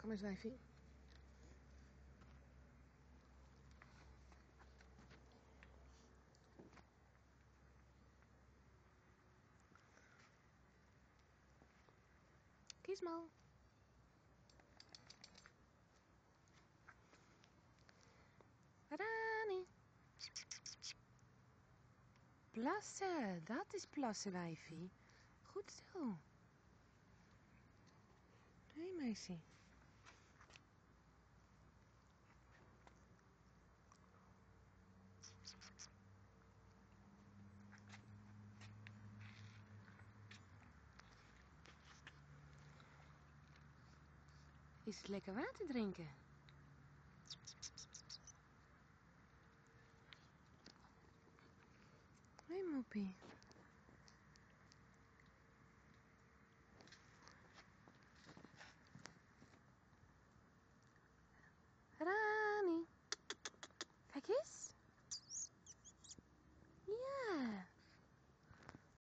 Kom eens, wijfie. Gizmo. Rani. Plassen, dat is plassen, wijfie. Goed zo. Hé, meisje. Is het lekker water drinken? Hé, moppie.